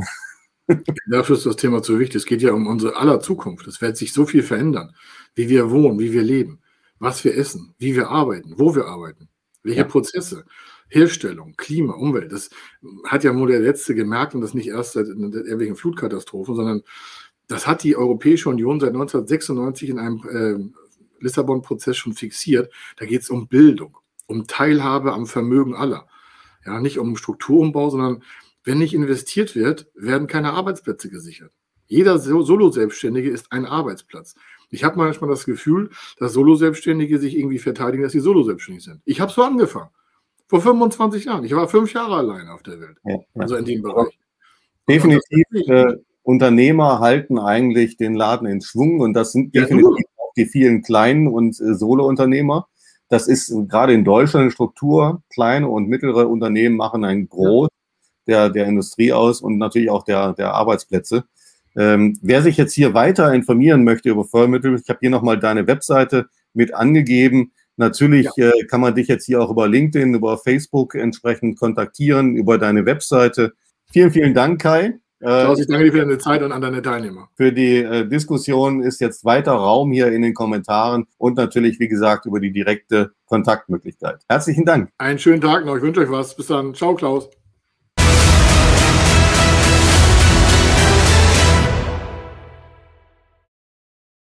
[SPEAKER 1] Dafür ist das Thema zu wichtig. Es geht ja um unsere aller Zukunft. Es wird sich so viel verändern, wie wir wohnen, wie wir leben, was wir essen, wie wir arbeiten, wo wir arbeiten, welche ja. Prozesse. Herstellung, Klima, Umwelt, das hat ja nur der Letzte gemerkt und das nicht erst seit irgendwelchen Flutkatastrophen, sondern das hat die Europäische Union seit neunzehnhundertsechsundneunzig in einem äh, Lissabon-Prozess schon fixiert. Da geht es um Bildung, um Teilhabe am Vermögen aller. Ja, nicht um Strukturumbau, sondern wenn nicht investiert wird, werden keine Arbeitsplätze gesichert. Jeder Solo-Selbstständige ist ein Arbeitsplatz. Ich habe manchmal das Gefühl, dass Solo-Selbstständige sich irgendwie verteidigen, dass sie Solo-Selbstständig sind. Ich habe so angefangen. Vor fünfundzwanzig Jahren. Ich war fünf Jahre alleine auf der Welt. Ja, ja. Also in dem Bereich.
[SPEAKER 3] Definitiv. Äh, Unternehmer halten eigentlich den Laden in Schwung und das sind definitiv ja, auch die vielen kleinen und äh, Solo-Unternehmer. Das ist äh, gerade in Deutschland eine Struktur. Kleine und mittlere Unternehmen machen einen Gros ja. der, der Industrie aus und natürlich auch der, der Arbeitsplätze. Ähm, wer sich jetzt hier weiter informieren möchte über Fördermittel, ich habe hier nochmal deine Webseite mit angegeben. Natürlich ja. äh, kann man dich jetzt hier auch über LinkedIn, über Facebook entsprechend kontaktieren, über deine Webseite. Vielen, vielen Dank, Kai.
[SPEAKER 1] Klaus, ich danke dir für deine Zeit und an deine Teilnehmer.
[SPEAKER 3] Für die äh, Diskussion ist jetzt weiter Raum hier in den Kommentaren und natürlich, wie gesagt, über die direkte Kontaktmöglichkeit. Herzlichen Dank.
[SPEAKER 1] Einen schönen Tag noch. Ich wünsche euch was. Bis dann. Ciao, Klaus.